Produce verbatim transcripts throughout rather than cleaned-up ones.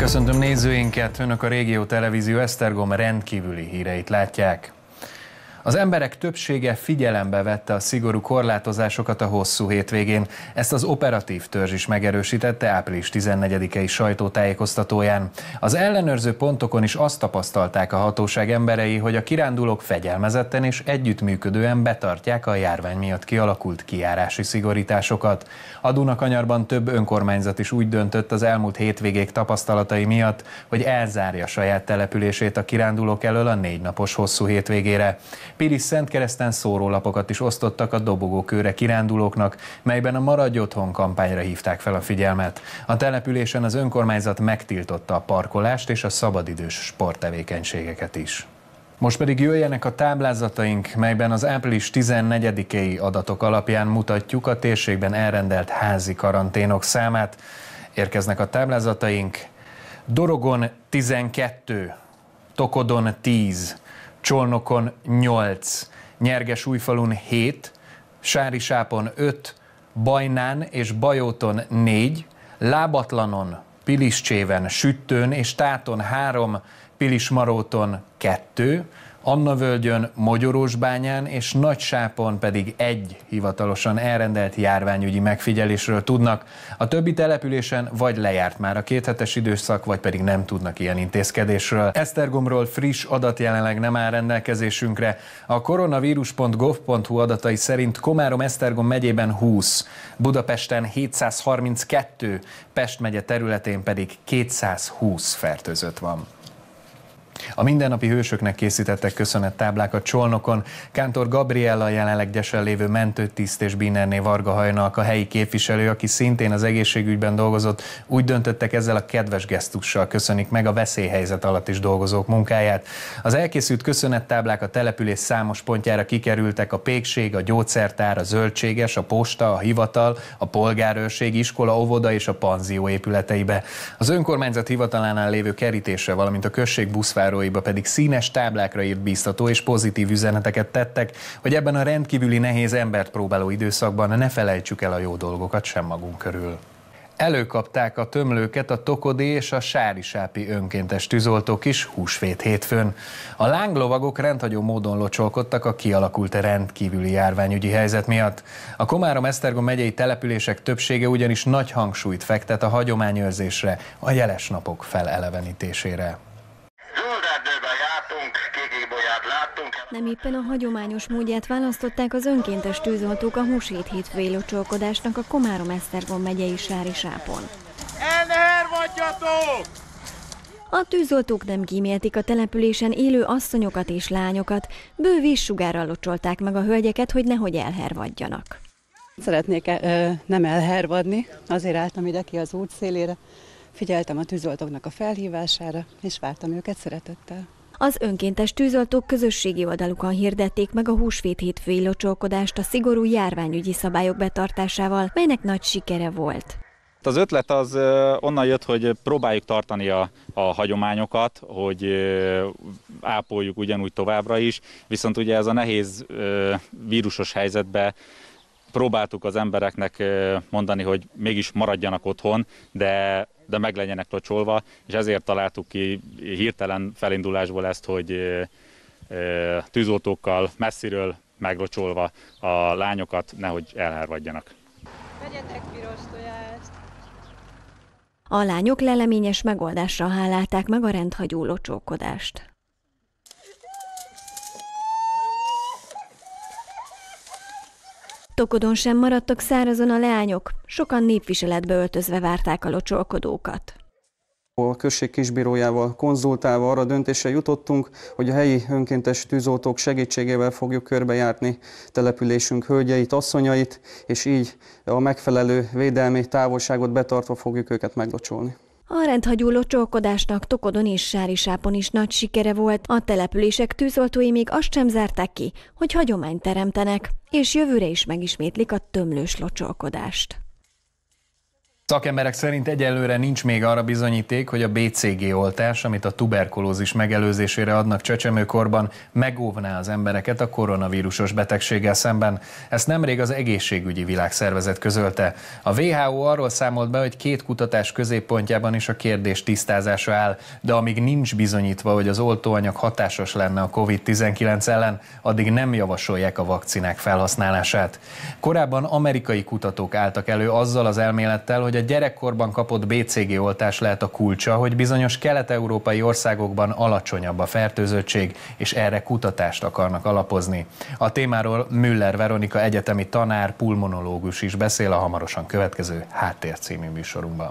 Köszöntöm nézőinket, önök a Régió Televízió Esztergom rendkívüli híreit látják. Az emberek többsége figyelembe vette a szigorú korlátozásokat a hosszú hétvégén. Ezt az operatív törzs is megerősítette április tizennegyedikei sajtótájékoztatóján. Az ellenőrző pontokon is azt tapasztalták a hatóság emberei, hogy a kirándulók fegyelmezetten és együttműködően betartják a járvány miatt kialakult kijárási szigorításokat. A Dunakanyarban több önkormányzat is úgy döntött az elmúlt hétvégék tapasztalatai miatt, hogy elzárja saját települését a kirándulók elől a négy napos hosszú hétvégére. Pilis-Szentkereszten szórólapokat is osztottak a dobogókőre kirándulóknak, melyben a Maradj otthon kampányra hívták fel a figyelmet. A településen az önkormányzat megtiltotta a parkolást és a szabadidős sporttevékenységeket is. Most pedig jöjjenek a táblázataink, melyben az április tizennegyedikei adatok alapján mutatjuk a térségben elrendelt házi karanténok számát. Érkeznek a táblázataink. Dorogon tizenkettő, Tokodon tíz, Csolnokon nyolc, Nyergesújfalun hét, Sárisápon öt, Bajnán és Bajóton négy, Lábatlanon, Piliscséven, Süttőn és Táton három, Pilismaróton kettő, Annavölgyön, Mogyorósbányán és Nagysápon pedig egy hivatalosan elrendelt járványügyi megfigyelésről tudnak. A többi településen vagy lejárt már a kéthetes időszak, vagy pedig nem tudnak ilyen intézkedésről. Esztergomról friss adat jelenleg nem áll rendelkezésünkre. A koronavírus pont gov pont hu adatai szerint Komárom-Esztergom megyében húsz, Budapesten hétszázharminckettő, Pest megye területén pedig kétszázhúsz fertőzött van. A mindennapi hősöknek készítettek köszönettáblákat Csolnokon. Kántor Gabriella, jelenleg gyesen lévő mentőtiszt és Binnerné Varga Hajnalka helyi képviselő, aki szintén az egészségügyben dolgozott, úgy döntöttek, ezzel a kedves gesztussal köszönik meg a veszélyhelyzet alatt is dolgozók munkáját. Az elkészült köszönettáblák a település számos pontjára kikerültek: a pékség, a gyógyszertár, a zöldséges, a posta, a hivatal, a polgárőrség, iskola, óvoda és a panzió épületeibe. Az önkormányzat hivatalánál lévő kerítésre, valamint a község buszváróiba pedig színes táblákra írt bíztató és pozitív üzeneteket tettek, hogy ebben a rendkívüli nehéz embert próbáló időszakban ne felejtsük el a jó dolgokat sem magunk körül. Előkapták a tömlőket a tokodi és a sárisápi önkéntes tűzoltók is húsvét hétfőn. A lánglovagok rendhagyó módon locsolkodtak a kialakult rendkívüli járványügyi helyzet miatt. A Komárom-Esztergom megyei települések többsége ugyanis nagy hangsúlyt fektet a hagyományőrzésre, a jeles napok felelevenítésére. Nem éppen a hagyományos módját választották az önkéntes tűzoltók a húsvét hétfői locsolkodásnak a Komárom-Esztergom megyei Sárisápon. Elnehervadjatok! A tűzoltók nem kíméltik a településen élő asszonyokat és lányokat, bő vízsugárral locsolták meg a hölgyeket, hogy nehogy elhervadjanak. Szeretnék ö, nem elhervadni, azért álltam ide ki az út szélére, figyeltem a tűzoltóknak a felhívására, és vártam őket szeretettel. Az önkéntes tűzoltók közösségi oldalukon hirdették meg a húsvét hétfői locsolkodást a szigorú járványügyi szabályok betartásával, melynek nagy sikere volt. Az ötlet az onnan jött, hogy próbáljuk tartani a, a hagyományokat, hogy ápoljuk ugyanúgy továbbra is, viszont ugye ez a nehéz vírusos helyzetben próbáltuk az embereknek mondani, hogy mégis maradjanak otthon, de, de meg legyenek locsolva, és ezért találtuk ki hirtelen felindulásból ezt, hogy tűzoltókkal messziről meglocsolva a lányokat nehogy elhervadjanak. Vegyetek piros tojást! A lányok leleményes megoldásra hálálták meg a rendhagyó locsolkodást. Tokodon sem maradtak szárazon a leányok, sokan népviseletbe öltözve várták a locsolkodókat. A község kisbírójával konzultálva arra döntésre jutottunk, hogy a helyi önkéntes tűzoltók segítségével fogjuk körbejárni településünk hölgyeit, asszonyait, és így a megfelelő védelmi távolságot betartva fogjuk őket meglocsolni. A rendhagyó locsolkodásnak Tokodon és Sárisápon is nagy sikere volt, a települések tűzoltói még azt sem zárták ki, hogy hagyományt teremtenek, és jövőre is megismétlik a tömlős locsolkodást. Szakemberek szerint egyelőre nincs még arra bizonyíték, hogy a bé cé gé oltás, amit a tuberkulózis megelőzésére adnak csecsemőkorban, megóvná az embereket a koronavírusos betegséggel szemben. Ezt nemrég az Egészségügyi Világszervezet közölte. A vé há o arról számolt be, hogy két kutatás középpontjában is a kérdés tisztázása áll, de amíg nincs bizonyítva, hogy az oltóanyag hatásos lenne a kovid tizenkilenc ellen, addig nem javasolják a vakcinák felhasználását. Korábban amerikai kutatók álltak elő azzal az elmélettel, hogy a gyerekkorban kapott bé cé gé oltás lehet a kulcsa, hogy bizonyos kelet-európai országokban alacsonyabb a fertőzöttség, és erre kutatást akarnak alapozni. A témáról Müller Veronika egyetemi tanár, pulmonológus is beszél a hamarosan következő Háttér című műsorunkban.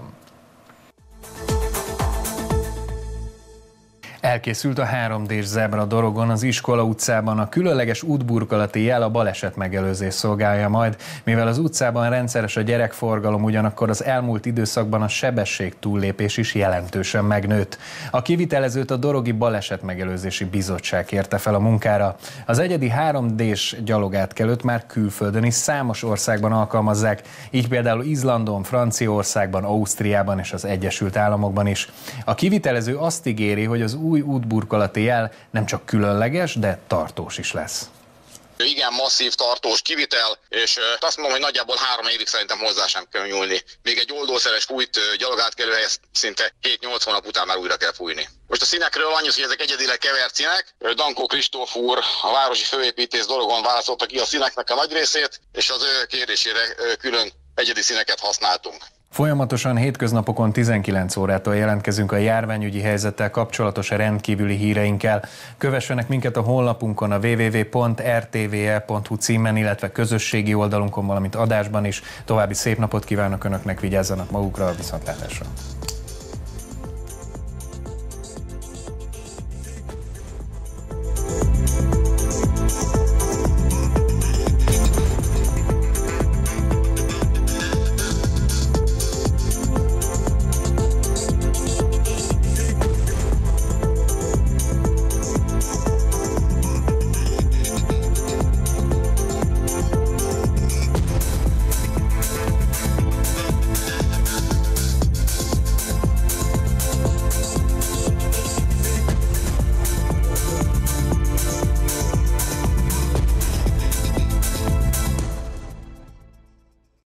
Elkészült a három dés zebra dorogon az Iskola utcában. A különleges útburkolati jel a baleset megelőzés szolgálja majd, mivel az utcában rendszeres a gyerekforgalom, ugyanakkor az elmúlt időszakban a sebesség túllépés is jelentősen megnőtt. A kivitelezőt a Dorogi Baleset Megelőzési Bizottság kérte fel a munkára. Az egyedi három dés gyalogátkelőt már külföldön is számos országban alkalmazzák, így például Izlandon, Franciaországban, Ausztriában és az Egyesült Államokban is. A kivitelező azt ígéri, hogy az új útburkolati jel nem csak különleges, de tartós is lesz. Igen, masszív, tartós kivitel, és azt mondom, hogy nagyjából három évig szerintem hozzá sem kell nyúlni. Még egy oldószeres fújt gyalogátkelőhelyez szinte hét-nyolc hónap után már újra kell fújni. Most a színekről annyi, hogy ezek egyedileg kevert színek. Dankó Kristóf úr, a városi főépítész dorogon választotta ki a színeknek a nagy részét, és az ő kérésére külön egyedi színeket használtunk. Folyamatosan hétköznapokon tizenkilenc órától jelentkezünk a járványügyi helyzettel kapcsolatos rendkívüli híreinkkel. Kövessenek minket a honlapunkon, a double-u double-u double-u pont r t v e pont hu címen, illetve közösségi oldalunkon, valamint adásban is. További szép napot kívánok Önöknek, vigyázzanak magukra, a viszontlátásra!